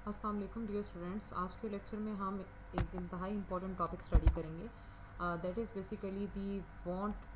अस्सलाम वालेकुम dear students. आज के लेक्चर में हम एक इंतहाई इम्पोर्टेंट टॉपिक स्टडी करेंगे, that is basically the van't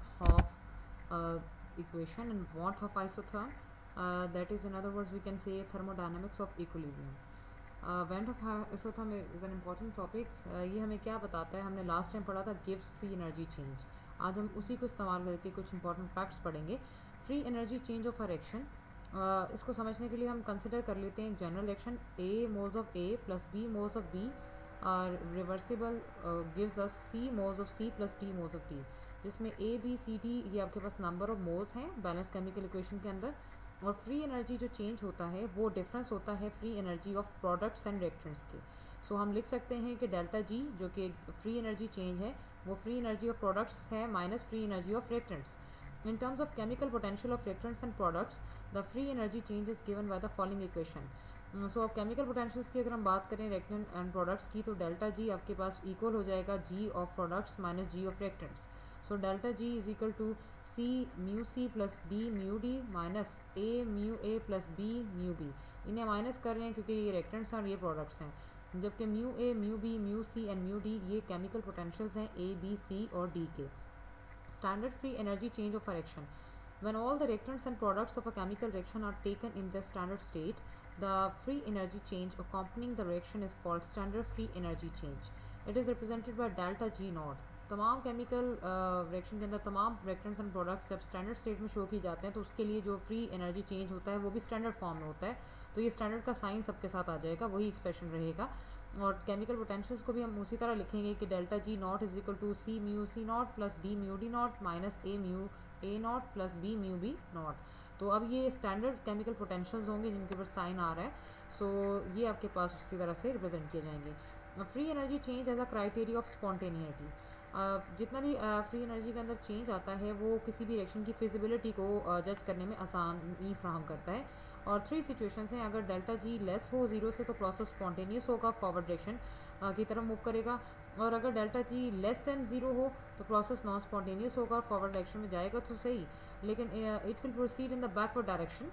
Hoff equation and van't Hoff isotherm, that is in other words we can say thermodynamics of equilibrium. Van't Hoff isotherm is an important topic. ये हमें क्या बताता है, हमने last time पढ़ा था gives free energy change. आज हम उसी को इस्तेमाल करके कुछ इंपॉर्टेंट फैक्ट्स पढ़ेंगे। Free energy change of reaction, इसको समझने के लिए हम कंसिडर कर लेते हैं general action A moles of A plus B moles of B और reversible gives us C moles of C plus D moles of D, जिसमें ए बी सी डी ये आपके पास नंबर ऑफ मोल्स हैं balance chemical equation के अंदर। और free energy जो चेंज होता है वो डिफरेंस होता है free energy of products and reactants के। सो हम लिख सकते हैं कि डेल्टा जी जो कि फ्री एनर्जी चेंज है वो फ्री एनर्जी ऑफ प्रोडक्ट्स है minus free energy of reactants. In terms of chemical potential of reactants and products, the free energy change is given by the following equation. So अब chemical potentials की अगर हम बात करें reactant and products की, तो delta जी आपके पास इक्वल हो जाएगा g of products minus g of reactants. So delta G is equal to c mu c plus d mu d minus a mu a plus b mu b। इन्हें minus कर रहे हैं क्योंकि ये reactants हैं और ये products हैं, जबकि mu a mu b mu c and mu d ये chemical potentials हैं a b c और d के। Standard free energy change of a reaction. When all the reactants and products of a chemical reaction are taken in their standard state, the free energy change accompanying the reaction is called standard free energy change. It is represented by delta G naught. तमाम chemical reaction के अंदर तमाम reactants and products जब standard state में show किए जाते हैं तो उसके लिए जो फ्री एनर्जी चेंज होता है वो भी स्टैंडर्ड फॉर्म में होता है। तो ये स्टैंडर्ड का साइन सबके साथ आ जाएगा, वही एक्सप्रेशन रहेगा। और केमिकल पोटेंशियल्स को भी हम उसी तरह लिखेंगे कि delta G not is equal to C mu C naught plus D mu D naught minus A mu A not plus B mu B naught. तो अब ये स्टैंडर्ड केमिकल पोटेंशियल्स होंगे जिनके ऊपर साइन आ रहा है। सो ये आपके पास उसी तरह से रिप्रेजेंट किए जाएंगे। Free energy change as a criteria of spontaneity. जितना भी फ्री एनर्जी के अंदर चेंज आता है वो किसी भी रिएक्शन की फिजिबिलिटी को जज करने में आसानी फ्राहम करता है। और थ्री सिचुएशंस हैं, अगर डेल्टा जी लेस हो जीरो से तो प्रोसेस स्पॉन्टेनियस होगा, फॉरवर्ड डायरेक्शन की तरफ मूव करेगा। और अगर delta G less than zero हो तो प्रोसेस नॉन स्पॉन्टेनियस होगा, फॉरवर्ड डायरेक्शन में जाएगा तो सही, लेकिन it will proceed in the backward direction,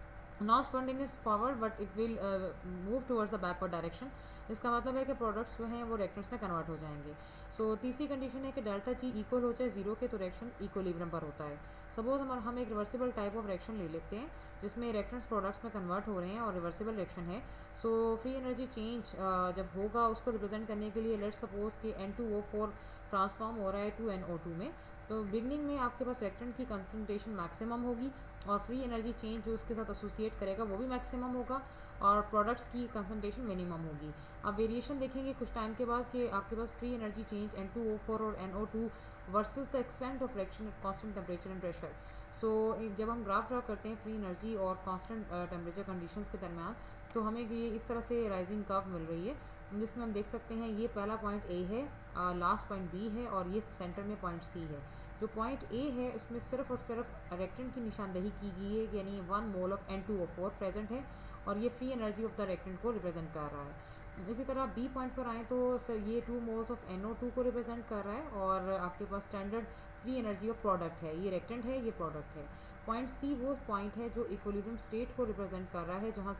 non spontaneous forward but it will move towards the backward direction. इसका मतलब है कि प्रोडक्ट्स जो हैं वो रिएक्टेंट्स में कन्वर्ट हो जाएंगे। सो तीसरी कंडीशन है कि डेल्टा जी इक्वल हो जाए जीरो के तो रिएक्शन इक्विलिब्रियम पर होता है। सपोज हम एक रिवर्सिबल टाइप ऑफ रिएक्शन ले लेते हैं जिसमें रिएक्टेंट्स प्रोडक्ट्स में कन्वर्ट हो रहे हैं और रिवर्सिबल रिएक्शन है। सो फ्री एनर्जी चेंज जब होगा उसको रिप्रेजेंट करने के लिए लेट सपोज कि N2O4 ट्रांसफॉर्म हो रहा है टू NO2 में, तो बिगनिंग में आपके पास रिएक्टेंट की कंसनट्रेशन मैक्सिमम होगी और फ्री एनर्जी चेंज जो उसके साथ एसोसिएट करेगा वो भी मैक्सिमम होगा और प्रोडक्ट्स की कंसनट्रेशन मिनिमम होगी। अब वेरिएशन देखेंगे कुछ टाइम के बाद कि आपके पास फ्री एनर्जी चेंज N2O4 और NO2 versus the extent of reaction at constant temperature and pressure. So जब हम ग्राफ ड्रा करते हैं फ्री एनर्जी और कांस्टेंट टेम्परेचर कंडीशंस के दरमियान तो हमें ये इस तरह से राइजिंग कर्व मिल रही है, जिसमें हम देख सकते हैं ये पहला पॉइंट ए है, लास्ट पॉइंट बी है और ये सेंटर में पॉइंट सी है। जो पॉइंट ए है उसमें सिर्फ और सिर्फ रिएक्टेंट की निशानदेही की गई है, यानी 1 मोल ऑफ N2O4 प्रेजेंट है और ये free energy of the reactant को रिप्रेजेंट कर रहा है। इसी तरह बी पॉइंट पर आएँ तो सर ये 2 मोल्स ऑफ NO2 को रिप्रेजेंट कर रहा है और आपके पास standard free energy of product है, ये रिएक्टेंट है ये प्रोडक्ट है। पॉइंट सी वो पॉइंट है जो इक्विलिब्रियम स्टेट को रिप्रेजेंट कर रहा है जहाँ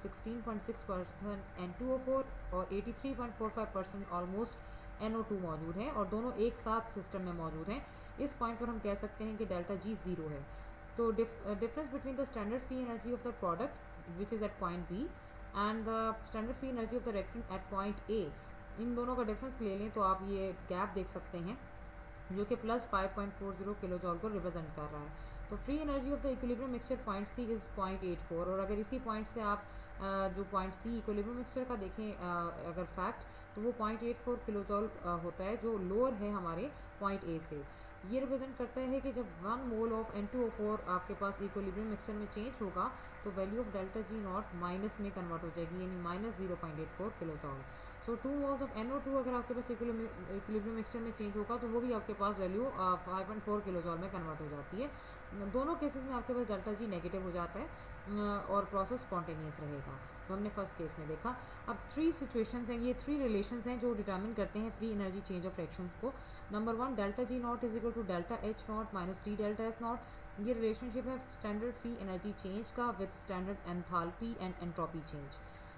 16.6% N2O4 और 83.45% ऑलमोस्ट NO2 मौजूद हैं और दोनों एक साथ सिस्टम में मौजूद हैं। इस पॉइंट पर हम कह सकते हैं कि डेल्टा जी जीरो है। तो difference between the standard free energy of the product which is at point B and the standard free energy of the reactant at point A, इन दोनों का डिफरेंस ले लें तो आप ये गैप देख सकते हैं जो कि प्लस 5.40 किलो जॉल को रिप्रेजेंट कर रहा है। तो free energy of the equilibrium mixture point C is 0.84 और अगर इसी पॉइंट से आप जो पॉइंट सी इक्विलिब्रियम मिक्सचर का देखें अगर फैक्ट तो वो 0.84 किलो जॉल होता है जो लोअर है हमारे पॉइंट ए से। ये रिप्रेजेंट करता है कि जब 1 मोल ऑफ N2O4 आपके पास इक्विलिब्रियम मिक्सचर में चेंज होगा तो value of delta G not minus में कन्वर्ट हो जाएगी, यानी minus 0.84 kilo joule. So 2 moles of NO2 अगर आपके पास इक्विलिब्रियम मिक्सचर में चेंज होगा तो वो भी आपके पास वैल्यू 5.4 किलो जॉल में कन्वर्ट हो जाती है। दोनों केसेस में आपके पास डेल्टा जी नेगेटिव हो जाता है और प्रोसेस स्पॉन्टेनियस रहेगा। तो हमने फर्स्ट केस में देखा। अब थ्री सिचुएशंस हैं, ये थ्री रिलेशंस हैं जो डिटर्मिन करते हैं free energy change of reactions को। Number 1 delta G not is equal to delta H not minus D delta S not. ये रिलेशनशिप है स्टैंडर्ड फ्री एनर्जी चेंज का with standard enthalpy and entropy change.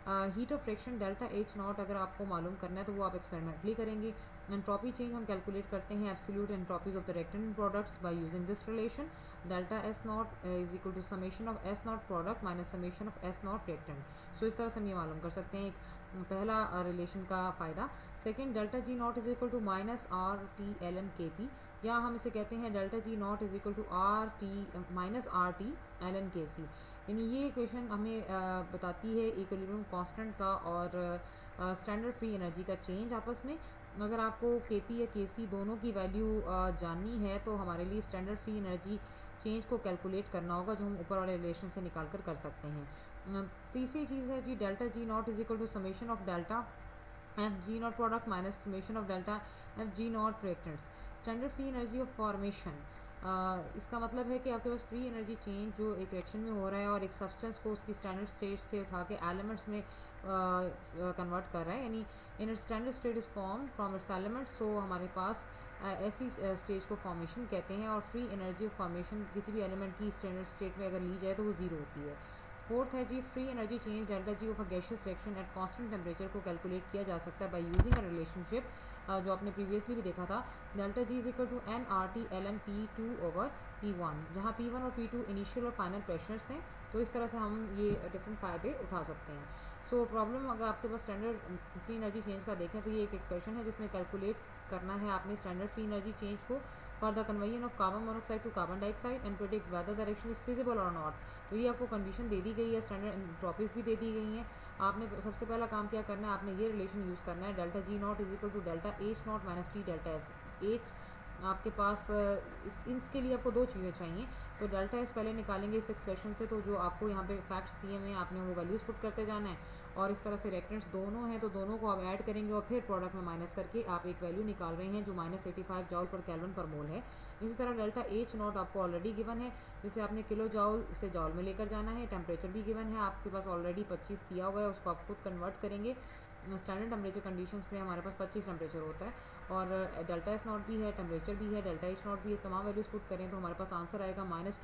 Heat of friction delta H not अगर आपको मालूम करना है तो वो आप एक्सपेरिमेंटली करेंगे। एंट्रोपी चेंज हम कैलकुलेट करते हैं absolute entropies of the reactant products by using this relation delta S not is equal to summation of S not product minus summation of S not reactant. So इस तरह से हम ये मालूम कर सकते हैं एक पहला रिलेशन का फ़ायदा। Second, delta G not is equal to minus R T L N K P, या हम इसे कहते हैं delta G not is equal to R T minus R T L N K C. यानी ये इक्वेशन हमें बताती है इक्विलिब्रियम कांस्टेंट का और स्टैंडर्ड फ्री एनर्जी का चेंज आपस में। अगर आपको के पी या के सी दोनों की वैल्यू जाननी है तो हमारे लिए स्टैंडर्ड फ्री एनर्जी चेंज को कैलकुलेट करना होगा, जो हम ऊपर वाले रिलेशन से निकाल कर सकते हैं। तीसरी चीज़ है G delta G not is equal to summation of delta F G not product minus summation of delta F G not reactants. Standard free energy of formation, इसका मतलब है कि आपके पास फ्री एनर्जी चेंज जो एक रिएक्शन में हो रहा है और एक सब्सटेंस को उसकी स्टैंडर्ड स्टेट से उठा के एलिमेंट्स में कन्वर्ट कर रहा है, यानी in standard state is form from its elements. तो हमारे पास ऐसी स्टेज को फॉर्मेशन कहते हैं और फ्री एनर्जी ऑफ फॉर्मेशन किसी भी एलिमेंट की स्टैंडर्ड स्टेट में अगर ली जाए तो वो ज़ीरो होती है। फोर्थ है G free energy change delta G of a gaseous reaction at constant temperature को कैलकुलेट किया जा सकता है बाय यूजिंग अ रिलेशनशिप जो आपने प्रीवियसली भी देखा था, delta G is equal to N R T L N P two over P one, जहाँ पी वन और पी टू इनिशियल और फाइनल प्रेशर्स हैं। तो इस तरह से हम ये डिफरेंट फ़ायदे उठा सकते हैं। सो प्रॉब्लम अगर आपके पास स्टैंडर्ड फ्री एनर्जी चेंज का देखें तो ये एक एक्सप्रेशन है जिसमें कैलकुलेट करना है आपने स्टैंडर्ड फ्री एनर्जी चेंज को for the conversion of carbon monoxide to carbon dioxide and predict whether direction is feasible और नॉट। तो ये आपको कंडीशन दे दी गई है, स्टैंडर्ड एंट्रोपीज भी दे दी गई हैं। आपने सबसे पहला काम क्या करना है, आपने ये रिलेशन यूज़ करना है delta G not is equal to delta H not minus T delta S. H आपके पास इसके लिए आपको दो चीज़ें चाहिए, तो डेल्टा एस पहले निकालेंगे इस एक्सप्रेशन से, तो जो आपको यहाँ पे फैक्ट्स दिए हुए हैं आपने वो वैल्यूज़ पुट करते जाना है और इस तरह से रिएक्टेंट्स दोनों हैं तो दोनों को आप ऐड करेंगे और फिर प्रोडक्ट में माइनस करके आप एक वैल्यू निकाल रहे हैं जो -85 जॉल पर केल्विन पर मोल है। इसी तरह डेल्टा एच नॉट आपको ऑलरेडी गिवन है, जिसे आपने किलो जॉल से जॉल में लेकर जाना है। टेम्परेचर भी गिवन है आपके पास ऑलरेडी 25 दिया हुआ है, उसको आप खुद कन्वर्ट करेंगे। स्टैंडर्ड टेम्परेचर कंडीशंस में हमारे पास 25 टेम्परेचर होता है और डेल्टा एस नॉट भी है, टेम्परेचर भी है, डेल्टा एच नॉट भी है। तमाम वैल्यूज पुट करें तो हमारे पास आंसर आएगा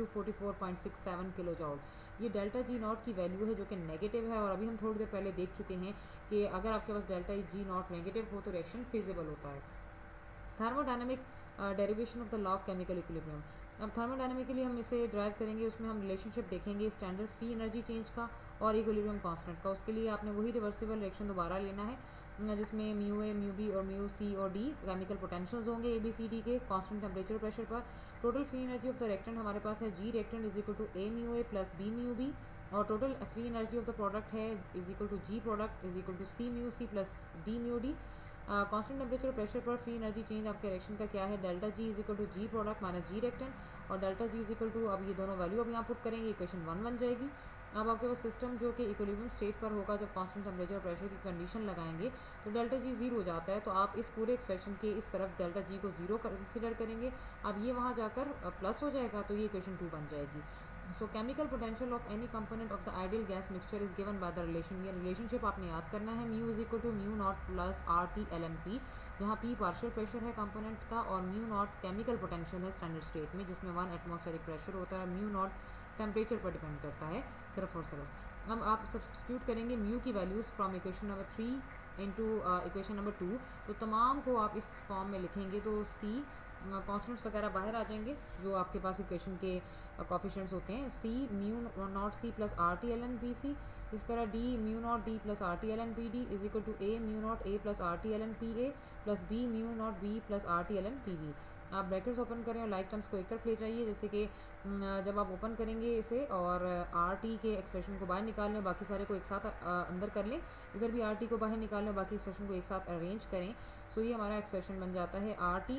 -244.67 किलो जॉल। ये डेल्टा जी नॉट की वैल्यू है जो कि नेगेटिव है और अभी हम थोड़ी देर पहले देख चुके हैं कि अगर आपके पास डेल्टा जी नॉट नेगेटिव हो तो रिएक्शन फिजिबल होता है। Thermodynamic derivation of the law of chemical equilibrium. अब थर्मोडायनेमिकली हम इसे ड्राइव करेंगे, उसमें हम रिलेशनशिप देखेंगे स्टैंडर्ड फ्री एनर्जी चेंज का और इक्विलिब्रियम कांस्टेंट का। उसके लिए आपने वही रिवर्सिबल रिएक्शन दोबारा लेना है जिसमें म्यू ए, म्यू बी और म्यू सी और डी केमिकल पोटेंशियल्स होंगे ए बी सी डी के कांस्टेंट टेम्परेचर प्रेशर पर। Total free energy of the reactant हमारे पास है G reactant is equal to A mu A plus B mu B और total free energy of the product है is equal to G product is equal to C mu C plus D mu D. Constant temperature pressure पर free energy change आपके reaction का क्या है, delta G is equal to G product minus G reactant और delta G is equal to, अब ये दोनों value अब यहाँ पुट करेंगे, इक्वेशन 1 बन जाएगी। अब आपके पास सिस्टम जो कि इक्विलिब्रियम स्टेट पर होगा जब कांस्टेंट टेम्परेचर प्रेशर की कंडीशन लगाएंगे तो डेल्टा जी जीरो हो जाता है, तो आप इस पूरे एक्सप्रेशन के इस तरफ डेल्टा जी को जीरो कंसिडर करेंगे। अब ये वहाँ जाकर प्लस हो जाएगा तो ये इक्वेशन 2 बन जाएगी। So chemical potential of any component of the ideal gas mixture is given by the relation. ये रिलेशनशिप आपने याद करना है, mu is equal to mu not plus R T L N P, जहाँ पी पार्शियल प्रेशर है component का और mu not chemical potential है स्टैंडर्ड स्टेट में जिसमें 1 एटमॉस्फेरिक प्रेशर होता है, म्यू नॉट टेम्परेचर पर डिपेंड करता है सिर्फ और सिर्फ। अब आप सब्स्टिट्यूट करेंगे म्यू की values from equation number 3 into equation number 2, तो तमाम को आप इस फॉर्म में लिखेंगे तो सी कॉन्स्टेंट्स वगैरह बाहर आ जाएंगे जो आपके पास इक्वेशन के कॉफिशेंट्स होते हैं, C mu not C plus R T L N B C, इस तरह D mu not D plus R T L N P D is equal to A mu not A plus R T L N P A plus B mu not B plus R T L N P B. आप brackets open करें और like terms को एक तरफ ले जाइए, जैसे कि जब आप ओपन करेंगे इसे और आर टी के एक्सप्रेशन को बाहर निकाल लें, बाकी सारे को एक साथ अंदर कर लें, इधर भी आर टी को बाहर निकाल लें, बाकी एक्सप्रेशन को एक साथ अरेंज करें। सो ये हमारा एक्सप्रेशन बन जाता है R T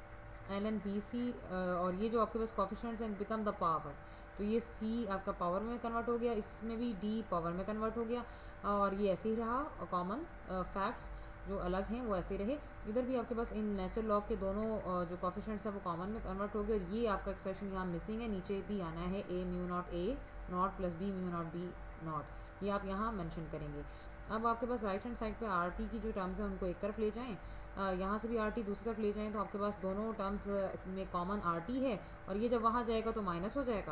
L N B C और ये जो आपके पास कॉफिशेंट्स हैं बिकम द पावर, तो ये सी आपका पावर में कन्वर्ट हो गया, इसमें भी डी पावर में कन्वर्ट हो गया और ये ऐसे ही रहा। कॉमन फैक्ट्स जो अलग हैं वो ऐसे रहे, इधर भी आपके पास इन नेचुरल लॉ के दोनों जो कॉफिशेंट्स हैं वो कॉमन में कन्वर्ट हो गए और ये आपका एक्सप्रेशन यहाँ मिसिंग है, नीचे भी आना है A mu not A not plus B mu not B not, ये आप यहाँ मेंशन करेंगे। अब आपके पास राइट हैंड साइड पे आर टी की जो टर्म्स हैं उनको एक तरफ ले जाएँ, यहाँ से भी आर टी दूसरी तरफ ले जाएँ तो आपके पास दोनों टर्म्स में कॉमन आर टी है और ये जब वहाँ जाएगा तो माइनस हो जाएगा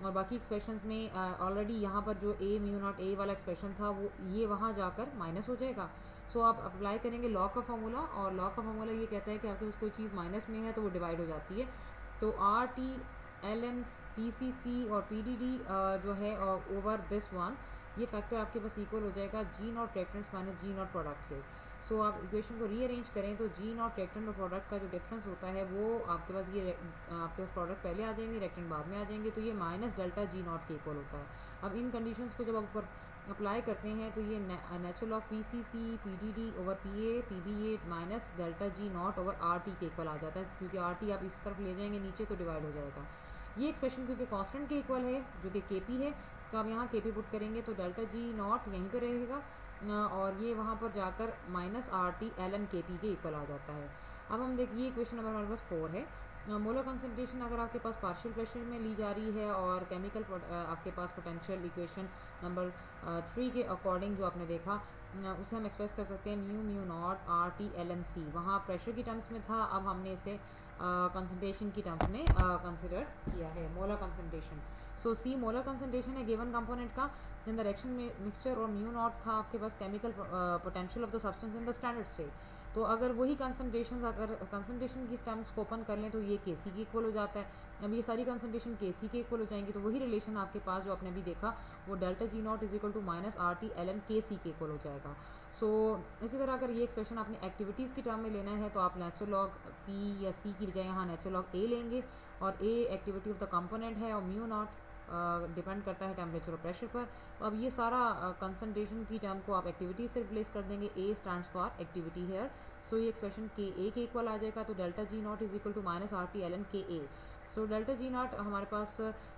और बाकी एक्सप्रेशंस में ऑलरेडी यहाँ पर जो ए म्यू नॉट ए वाला एक्सप्रेशन था वो ये वहाँ जाकर माइनस हो जाएगा। सो आप अप्लाई करेंगे लॉ का फार्मूला, और लॉ का फार्मूला ये कहता है कि आपके पास कोई चीज़ माइनस में है तो वो डिवाइड हो जाती है। तो R T L N P C C और पी डी डी जो है ओवर दिस वन, ये फैक्टर आपके पास इक्वल हो जाएगा G not reactants minus G not product से। सो आप इक्वेशन को रीअरेंज करें तो जी नॉट रिएक्टेंट और प्रोडक्ट का जो डिफरेंस होता है वो आपके पास ये आपके पास प्रोडक्ट पहले आ जाएंगे, रिएक्टेंट बाद में आ जाएंगे, तो ये माइनस डेल्टा जी नॉट के इक्वल होता है। अब इन कंडीशंस को जब आप ऊपर अप्लाई करते हैं तो ये natural of P C C P D D over P A minus delta G not over R T के इक्वल आ जाता है, क्योंकि आर टी आप इस तरफ ले जाएंगे नीचे तो डिवाइड हो जाएगा। ये एक्सप्रेशन क्योंकि कांस्टेंट के इक्वल है जो कि के पी है, तो आप यहाँ के पी पुट करेंगे तो डेल्टा जी नॉट यहीं पे रहेगा और ये वहाँ पर जाकर minus R T L N K P के इक्वल आ जाता है। अब हम देखिए इक्वेशन नंबर हमारे पास 4 है। मोलर कंसंट्रेशन अगर आपके पास पार्शियल प्रेशर में ली जा रही है और केमिकल आपके पास पोटेंशियल इक्वेशन नंबर 3 के अकॉर्डिंग जो आपने देखा उसे हम एक्सप्रेस कर सकते हैं mu mu not R T L N C, वहाँ प्रेशर की टर्म्स में था, अब हमने इसे कंसंट्रेशन की टर्म्स में कंसिडर किया है molar concentration. So C molar concentration है गिवन कंपोनेंट का, इन द रिएक्शन में मिक्सचर, और म्यू नॉट था आपके पास chemical potential of the substance in the standard state. तो अगर वही कंसंट्रेशन अगर कंसंट्रेशन की टर्म्स को ओपन कर लें तो ये के सी के इक्वल हो जाता है। अब ये सारी कंसंट्रेशन के सी के इक्वल हो जाएंगी, तो वही रिलेशन आपके पास जो आपने अभी देखा वो delta G not is equal to minus R T L N K C के इक्वल हो जाएगा। सो इसी तरह अगर ये एक्सप्रेशन आपने एक्टिविटीज़ की टर्म में लेना है तो आप नेचुरल लॉग पी या सी की बजाय यहाँ नेचुरल लॉग ए लेंगे, और A activity of the component है और म्यू नॉट डिपेंड करता है टेम्परेचर और प्रेशर पर। तो अब ये सारा कंसंट्रेशन की टर्म को आप एक्टिविटी से रिप्लेस कर देंगे, A stands for activity here. So ये एक्सप्रेशन के ए के इक्वल आ जाएगा, तो delta G not is equal to minus R T L N K A. So delta G not हमारे पास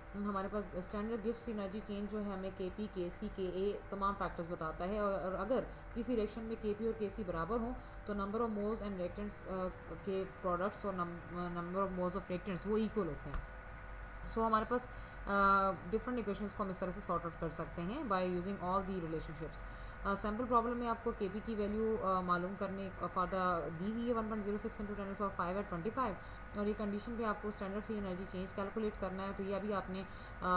स्टैंडर्ड गिव्स एनर्जी चेंज जो है हमें के पी के सी के ए तमाम फैक्टर्स बताता है, और अगर किसी रिएक्शन में के पी और के सी बराबर हों तो number of moles and reactants के प्रोडक्ट्स और number of moles of reactants वो इक्वल होते हैं। सो हमारे पास डिफरेंट इक्वेशंस को हम इस तरह से सॉर्ट आउट कर सकते हैं by using all the relationships. Sample problem में आपको के पी की वैल्यू मालूम करने फॉर द दी हुई है 1.06 इंटू 10⁵ एट 25, और ये कंडीशन पे आपको standard free energy change calculate करना है। तो ये अभी आपने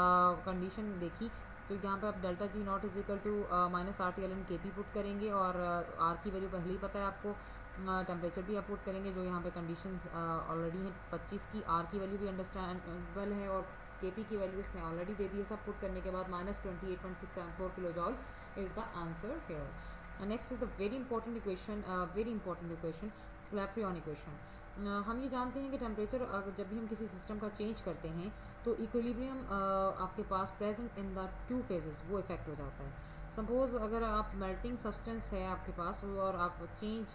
कंडीशन देखी, तो यहाँ पे आप delta G not is equal to minus R T L N K P put करेंगे, और आर की वैल्यू पहले ही पता है आपको, टेम्परेचर भी आप पुट करेंगे जो यहाँ पे कंडीशंस ऑलरेडी हैं 25 की, आर की वैल्यू भी अंडरस्टैंडेबल है और के पी की वैल्यू इसमें ऑलरेडी दे दी है। सब पुट करने के बाद minus 28.674 kilo joule is the answer here. Next is the very important equation, Clapeyron equation. हम ये जानते हैं कि टेम्परेचर जब भी हम किसी सिस्टम का चेंज करते हैं तो इक्विलिब्रियम आपके पास present in the two phases वो इफेक्ट हो जाता है। सपोज अगर आप मेल्टिंग सब्सटेंस है आपके पास और आप चेंज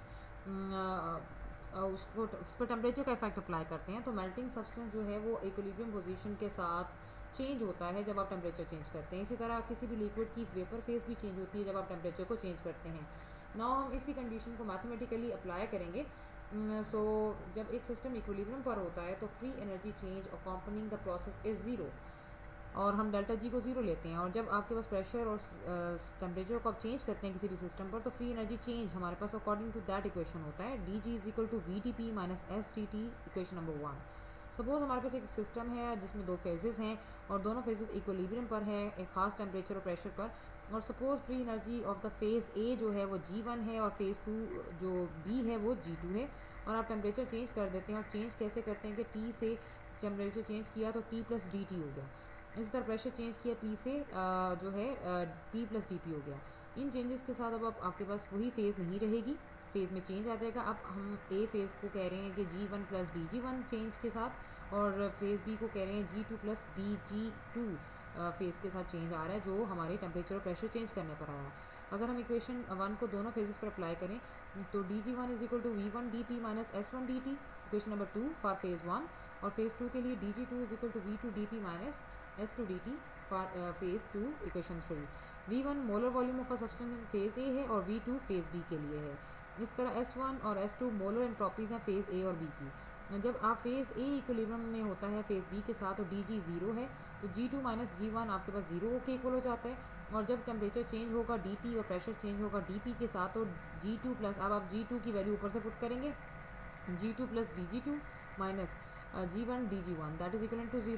उस पर टेम्परेचर का इफेक्ट अप्लाई करते हैं, तो मेल्टिंग सब्सटेंस जो है वो इक्विलिब्रियम पोजीशन के साथ चेंज होता है जब आप टेम्परेचर चेंज करते हैं। इसी तरह किसी भी लिक्विड की वेपर फेज भी चेंज होती है जब आप टेम्परेचर को चेंज करते हैं। नाउ हम इसी कंडीशन को मैथमेटिकली अप्लाई करेंगे। सो जब एक सिस्टम इक्विलिब्रियम पर होता है तो free energy change accompanying the process is zero, और हम डेल्टा जी को ज़ीरो लेते हैं। और जब आपके पास प्रेशर और टेम्परेचर को आप चेंज करते हैं किसी भी सिस्टम पर तो फ्री एनर्जी चेंज हमारे पास अकॉर्डिंग टू दैट इक्वेशन होता है D G is equal to V T P minus S T T, equation number 1। Suppose हमारे पास एक सिस्टम है जिसमें दो फेजेस हैं और दोनों फेजेस इक्विलिब्रियम पर हैं एक खास टेम्परेचर और प्रेशर पर, और suppose free energy of the phase A जो है वो G1 है और फेज़ 2 जो B है वो G2 है, और आप टेम्परेचर चेंज कर देते हैं। और चेंज कैसे करते हैं कि T से टेम्परेचर चेंज किया तो T प्लस डी टी हो गया, इसी तरह प्रेशर चेंज किया P से जो है P प्लस डी पी हो गया। इन चेंजेस के साथ अब आपके पास वही फेज़ नहीं रहेगी, फेज़ में चेंज आ जाएगा। अब हम ए फेज़ को कह रहे हैं कि G1 प्लस DG1 चेंज के साथ, और फेज़ बी को कह रहे हैं G2 प्लस DG2 फेज़ के साथ चेंज आ रहा है जो हमारे टेम्परेचर और प्रेशर चेंज करने पर आया। अगर हम इक्वेशन 1 को दोनों फेजेस पर अप्लाई करें तो DG1 is equal to V1 DP minus S1 DT, equation number 2 for phase 1, और फेज़ 2 के लिए DG2 is equal to V2 DP minus S2 DT for phase 2, equation 3। V1 molar volume of a substance phase A है और V2 phase B के लिए है। इस तरह S1 और S2 मोलर एंट्रोपीज हैं फेज़ ए और बी की। जब आप फेज़ ए इक्विलिब्रियम में होता है फेज़ बी के साथ तो DG ज़ीरो है, तो G2 माइनस G1 आपके पास ज़ीरो के इक्वल हो जाता है। और जब टेम्परेचर चेंज होगा DT और प्रेशर चेंज होगा DP के साथ तो G2 प्लस, अब आप G2 की वैल्यू ऊपर से पुट करेंगे, G2 plus DG2 minus G1 DG1 that is equal to zero.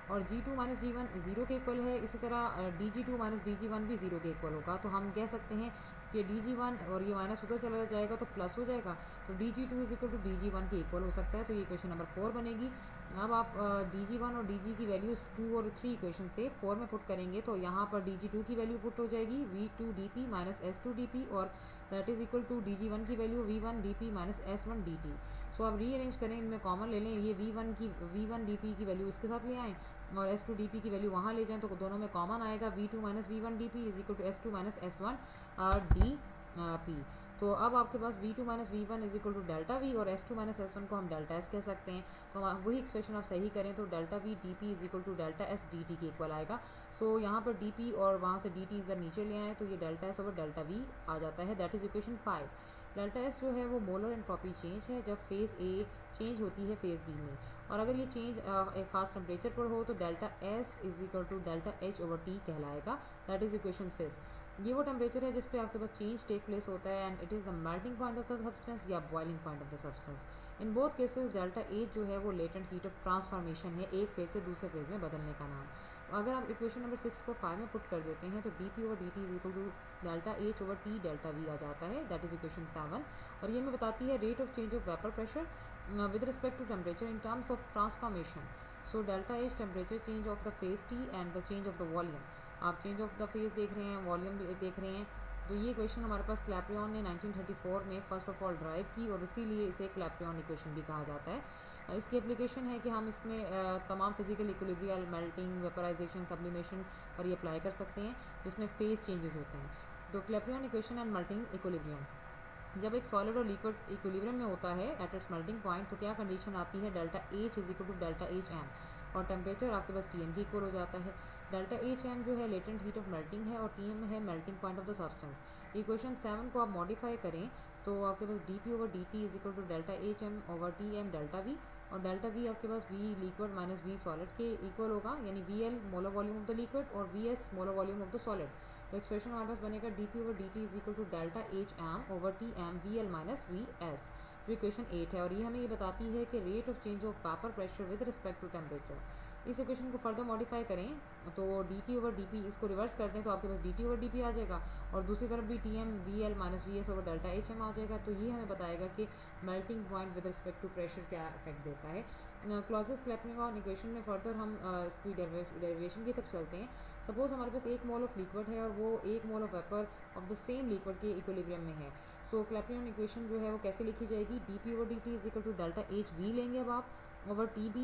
और G2 माइनस G1 0 के इक्वल है। इसी तरह DG2 माइनस DG1 भी 0 के इक्वल होगा। तो हम कह सकते हैं कि DG1 और ये माइनस उधर चला जाएगा तो प्लस हो जाएगा, तो DG2 is equal to DG1 के इक्वल हो सकता है। तो ये इक्वेशन नंबर 4 बनेगी। अब आप DG1 और DG की वैल्यूज 2 और 3 इक्वेशन से 4 में पुट करेंगे तो यहाँ पर DG2 की वैल्यू पुट हो जाएगी V2DP माइनस S2DP, और that is equal to DG1 की वैल्यू V1DP माइनस S1DT। सो अब रीअरेंज करें, इनमें कॉमन ले लें, ये V1DP की वैल्यू इसके साथ ले आएँ और S2DP की वैल्यू वहाँ ले जाएं, तो दोनों में कॉमन आएगा V2 minus V1DP is equal to S2 minus S1DP। तो अब आपके पास V2 minus V1 is equal to delta V और S2 माइनस S1 को हम डेल्टा S कह सकते हैं। तो वही एक्सप्रेशन आप सही करें तो delta V DP is equal to delta S DT के इक्वल आएगा। सो यहाँ पर DP और वहाँ से DT इधर नीचे ले आए तो ये delta S over delta V आ जाता है। That is equation 5। Delta S जो है वो मोलर एंट्रोपी चेंज है जब फेज़ A चेंज होती है फेज़ B में, और अगर ये चेंज एक खास टेम्परेचर पर हो तो delta S is equal to delta H over T कहलाएगा। That is equation 6। ये वो टेम्परेचर है जिस पे आपके पास चेंज टेक प्लेस होता है and it is the melting point of the substance या boiling point of the substance. In both cases delta H जो है वो लेटेंट हीट ऑफ ट्रांसफॉर्मेशन है, एक फेज से दूसरे फेज में बदलने का नाम। अगर आप इक्वेशन नंबर 6 को 5 में पुट कर देते हैं तो DP over DT is equal to delta H over T delta V आ जाता है। That is equation 7। और ये हमें बताती है rate of change of vapour pressure with respect to temperature in terms of transformation. So delta H temperature change of the phase T and the change of the volume. आप change of the phase देख रहे हैं, volume भी देख रहे हैं। तो ये इक्वेशन हमारे पास क्लैप्रियन ने 1934 में फर्स्ट ऑफ ऑल ड्राइव की और इसीलिए इसे क्लैप्रियन इक्वेशन भी कहा जाता है। इसकी एप्लीकेशन है कि हम इसमें तमाम physical equilibria, melting, vaporisation, sublimation पर ये अप्लाई कर सकते हैं जिसमें फेज चेंजेस होते हैं। तो Clapeyron equation and melting equilibrium, जब एक सॉलिड और लिक्विड इक्विलिब्रियम में होता है एट इट्स मेल्टिंग पॉइंट तो क्या कंडीशन आती है, delta H is equal to delta HM और टेम्परेचर आपके पास TM के इक्वल हो जाता है। डेल्टा HM जो है लेटेंट हीट ऑफ मेल्टिंग है और TM है melting point of the substance. Equation 7 को आप मॉडिफाई करें तो आपके पास DP over DT is equal to delta HM over TM delta V, और डेल्टा V आपके पास V liquid minus V solid के इक्वल होगा, यानी VL molar volume of the liquid और VS molar volume of the solid. तो expression हमारे पास बनेगा DP over DT is equal to delta HM over TM VL minus VS, जो equation 8 है। और ये हमें ये बताती है कि rate of change of vapour pressure with respect to temperature. इस इक्वेशन को फर्दर मॉडिफाई करें तो DT ओवर DP इसको रिवर्स कर दें तो आपके पास DT ओवर DP आ जाएगा और दूसरी तरफ भी TM VL minus VS over delta HM आ जाएगा। तो ये हमें बताएगा कि melting point with respect to pressure क्या इफेक्ट देता है। क्लॉजेस क्लैप्रियन इक्वेशन में फर्दर हम इसकी डेरिवेशन की तरफ चलते हैं। सपोज हमारे पास 1 मोल ऑफ लिक्विड है और वो 1 mole of vapour of the same liquid के इक्विलिब्रियम में है। सो क्लैप्रियन इक्वेशन जो है वो कैसे लिखी जाएगी, DP over DT is equal to delta HV लेंगे अब आप over TB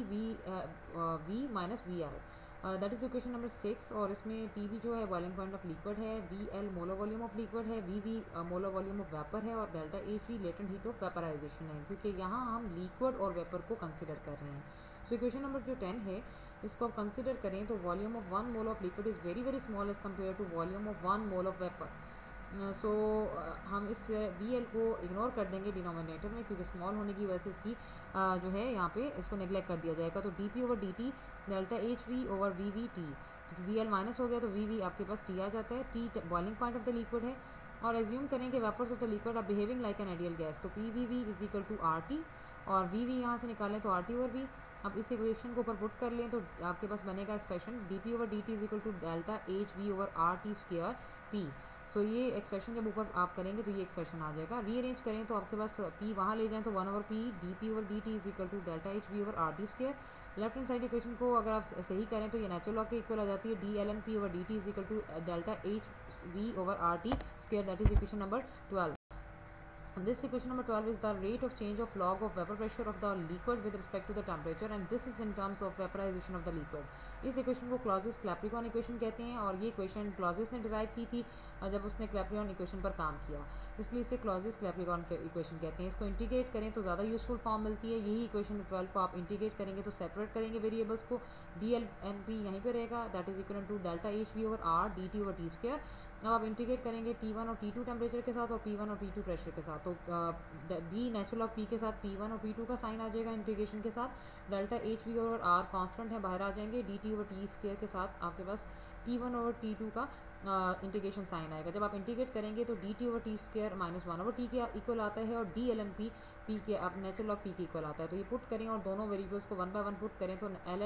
V minus VI, that is equation number 6। और इसमें TB जो है बॉइलिंग पॉइंट ऑफ लिक्विड है, VL molar volume of liquid है, VV molar volume of vapour है और delta HV latent heat of vaporisation है, क्योंकि यहाँ हम लिक्विड और वेपर को कंसिडर कर रहे हैं। सो इक्वेशन नंबर जो 10 है इसको आप कंसिडर करें तो volume of 1 mole of liquid is very very small as compare to volume of 1 mole of vapour. So हम इस VL को इग्नोर कर देंगे डिनोमिनेटर में, क्योंकि स्मॉल होने की वजह से इसकी जो है यहाँ पे इसको नेगलेक्ट कर दिया जाएगा। तो DP over DT delta HV over VVT, VL minus हो गया तो VV आपके पास T आ जाता है। T boiling point of the liquid है और एज्यूम करें कि vapours of the liquid are behaving like an ideal gas, तो PVV is equal to RT और VV यहाँ से निकालें तो RT ओवर V। अब इस इक्वेशन को ऊपर पुट कर लें तो आपके पास बनेगा expression DP over DT is equal to delta HV over RT square P। So ये एक्सप्रेशन जब ऊपर आप करेंगे तो ये एक्सप्रेशन आ जाएगा। रीअरेंज करें तो आपके पास P वहाँ ले जाएं तो 1 over P DP over DT is equal to delta HV over RT square. Left hand side equation को अगर आप सही करें तो ये नेचुरल लॉ के इक्वल आ जाती है, DLNP over DT is equal to delta HV over RT square, that is equation number 12। This equation number 12 is the rate of change of log of vapor pressure of the liquid with respect to the temperature and this is in terms of vaporization of the liquid. इस equation को Clausius Clapeyron equation कहते हैं और ये equation clauses ने derive की थी जब उसने क्लैप्रिकॉन इक्वेशन पर काम किया, इसलिए इसे क्लॉजेस क्लैप्रिकॉन इक्वेशन कहते हैं। इसको इंटीग्रेट करें तो ज़्यादा यूजफुल फॉर्म मिलती है। यही इक्वेशन 12 को आप इंटीग्रेट करेंगे तो सेपरेट करेंगे वेरिएबल्स को, DLNP यहीं पर रहेगा, that is equal to delta HV over R DT over T square. अब आप इंटीग्रेट करेंगे T1 और T2 टेम्परेचर के साथ और P1 और P2 प्रेशर के साथ, तो D नेचुरल ऑफ P के साथ P1 और P2 का साइन आ जाएगा इंटीग्रेशन के साथ। डेल्टा HV और R कांस्टेंट है, बाहर आ जाएंगे। DT ओवर T स्क्वायर के साथ आपके पास T1 और T2 का इंटीग्रेशन साइन आएगा। जब आप इंटीग्रेट करेंगे तो DT over T square minus 1 over T के इक्वल आता है और DLNP P के आप नेचुरल ऑफ P के इक्वल आता है। तो ये पुट करें और दोनों वेरिएबल्स को 1 बाय 1 पुट करें तो ln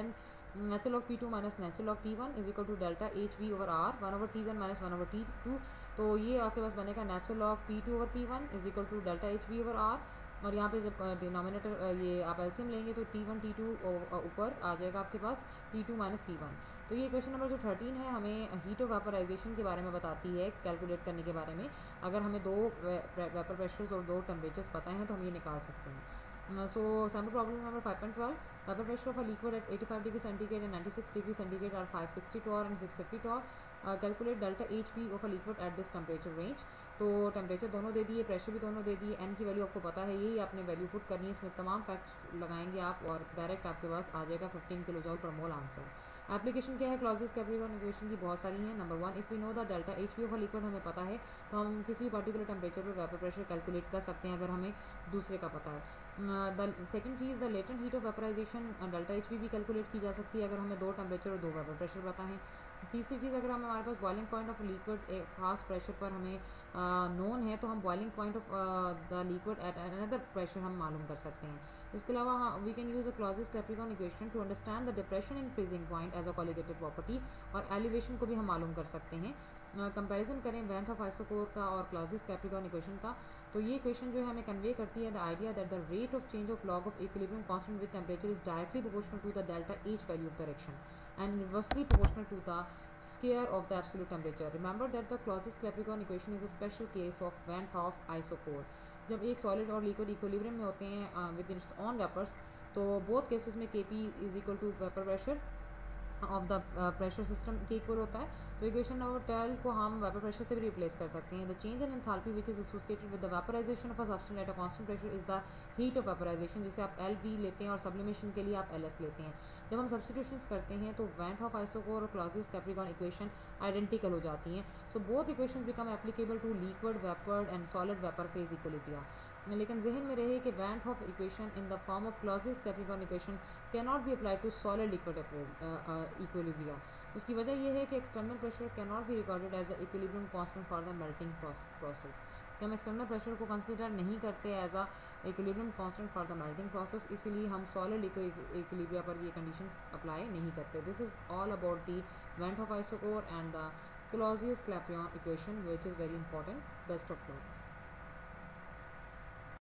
natural log P2 minus natural log T1 is equal to delta HV over R 1/T1 minus 1/T2। तो ये आपके पास बनेगा natural log P2 over P1 is equal to delta HV over R। और यहाँ पे जब डिनोमिनेटर ये आप एलसीएम लेंगे तो T1 T2 ऊपर आ जाएगा आपके पास T2 माइनस T1। तो ये क्वेश्चन नंबर जो 13 है हमें हीट ऑफ वेपराइजेशन के बारे में बताती है, कैलकुलेट करने के बारे में। अगर हमें दो वेपर प्रेशर्स और दो टेम्परेचर्स पता हैं तो हम ये निकाल सकते हैं। So sample problem number 5.12, vapor pressure of a liquid at 85 degree centigrade and 96 degree centigrade are 560 torr and 650 torr. Calculate delta HV of a liquid at this temperature range. तो टेम्परेचर दोनों दे दिए, प्रेशर भी दोनों दे दिए, N की value आपको पता है, यही आपने वैल्यू पुट करनी है, इसमें तमाम फैक्ट्स लगाएंगे आप और डायरेक्ट आपके पास आ जाएगा 15 किलो जॉल पर मोल आंसर। एप्लीकेशन क्या है क्लॉजेस कैप्रिकॉर्न इक्वेशन की? बहुत सारी हैं। Number 1, if we know the delta HV of a liquid हमें पता है तो हम किसी भी पर्टिकुलर टेम्परेचर पर वेपर प्रेशर कैलकुलेट कर सकते हैं अगर हमें दूसरे का पता है। द सेकंड चीज़, the latent heat of vaporisation delta HV भी कैलकुलेट की जा सकती है अगर हमें दो टेम्परेचर और दो वेपर प्रेशर पता है। तीसरी चीज़, अगर हमारे पास बॉइलिंग पॉइंट ऑफ लिक्विड एक खास प्रेशर पर हमें नोन है तो हम boiling point of the liquid at another pressure हम मालूम कर सकते हैं। इसके अलावा we can use a Clausius Clapeyron equation to understand the depression in freezing point as a colligative property, और एलिवेशन को भी हम मालूम कर सकते हैं। कंपैरिजन करें वेंट ऑफ आइसोकोर का और क्लॉजेस कैप्रिकॉर्न इक्वेशन का, तो ये इक्वेशन जो है हमें कन्वे करती है the idea that the rate of change of log of equilibrium constant with temperature is directly proportional to the delta H value of direction and inversely proportional to the square of the absolute temperature. Remember that the Clausius Capricorn equation is a special case of Van Hoff isochore. जब एक solid और liquid equilibrium में होते हैं with its own vapours, तो both cases में Kp is equal to vapour pressure of the pressure system के equal होता है। तो इक्वेशन नंबर 12 को हम वेपर प्रेशर से भी रिप्लेस कर सकते हैं। The change in enthalpy which is associated with the vaporisation of a substance at a constant pressure is the heat of vaporisation, जिसे आप LV लेते हैं और सब्लिमेशन के लिए आप LS लेते हैं। जब हम सब्स्टिट्यूशंस करते हैं तो वेंट ऑफ आइसोकोर और क्लॉजियस कैप्रिकॉर्न इक्वेशन आइडेंटिकल हो जाती हैं। So both equation become applicable to liquid, vapour and solid vapour phase equilibria. लेकिन जहन में रहे कि van't Hoff equation in the form of Clausius Clapeyron equation can not be applied to solid liquid equilibria. उसकी वजह यह है कि external pressure can not be recorded as a equilibrium constant for the melting process. कि हम external pressure को consider नहीं करते as a equilibrium constant for the melting process, इसीलिए हम सॉलिड इक्विलिब्रिया पर ये कंडीशन अप्लाई नहीं करते। This is all about the van't Hoff isochore and the Clausius Clapeyron equation, which is very important. Best of luck.